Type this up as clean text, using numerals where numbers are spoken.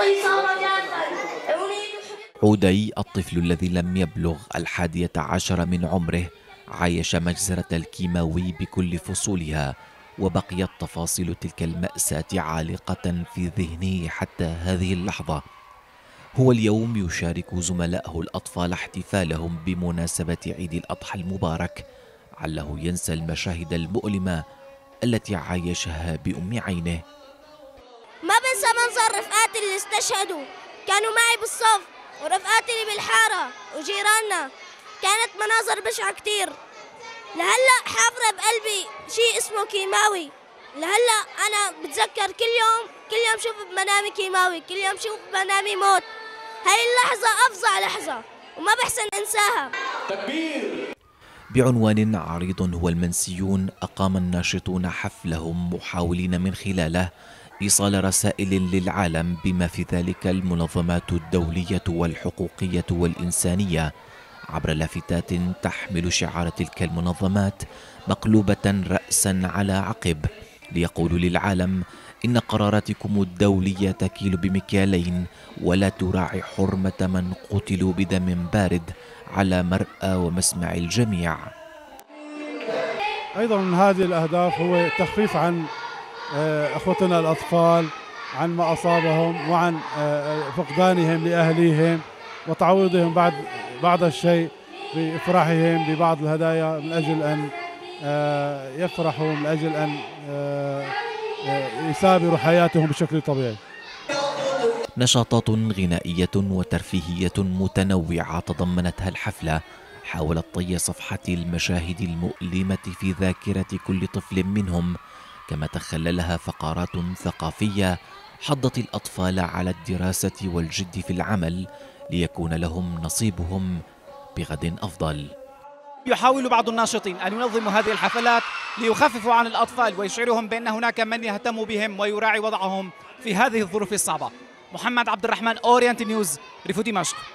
عودي الطفل الذي لم يبلغ 11 من عمره عايش مجزرة الكيماوي بكل فصولها، وبقيت تفاصيل تلك المأساة عالقة في ذهنه حتى هذه اللحظة. هو اليوم يشارك زملائه الأطفال احتفالهم بمناسبة عيد الأضحى المبارك، عله ينسى المشاهد المؤلمة التي عايشها بأم عينه. ما بنسى منظر رفقاتي اللي استشهدوا، كانوا معي بالصف، ورفقاتي اللي بالحارة وجيراننا. كانت مناظر بشعة كتير. لهلا حافظة بقلبي شيء اسمه كيماوي. لهلا أنا بتذكر كل يوم شوف بمنامي كيماوي، كل يوم شوف بمنامي موت. هاي اللحظة أفظع لحظة وما بحسن أنساها. تكبير. بعنوان عريض هو المنسيون، أقام الناشطون حفلهم محاولين من خلاله إيصال رسائل للعالم بما في ذلك المنظمات الدولية والحقوقية والإنسانية عبر لافتات تحمل شعار تلك المنظمات مقلوبة رأسا على عقب، ليقولوا للعالم إن قراراتكم الدولية تكيل بمكيالين ولا تراعي حرمة من قتلوا بدم بارد على مرأى ومسمع الجميع. أيضا من هذه الأهداف هو التخفيف عن أخوتنا الأطفال عن ما أصابهم، وعن فقدانهم لأهليهم، وتعويضهم بعض الشيء بإفراحهم ببعض الهدايا من أجل أن يفرحوا، من أجل أن يسابروا حياتهم بشكل طبيعي. نشاطات غنائية وترفيهية متنوعة تضمنتها الحفلة حاولت طي صفحة المشاهد المؤلمة في ذاكرة كل طفل منهم، كما تخللها فقرات ثقافية حضت الأطفال على الدراسة والجد في العمل ليكون لهم نصيبهم بغد أفضل. يحاول بعض الناشطين أن ينظموا هذه الحفلات ليخففوا عن الأطفال ويشعرهم بأن هناك من يهتم بهم ويراعي وضعهم في هذه الظروف الصعبة. محمد عبد الرحمن، أورينت نيوز، ريف دمشق.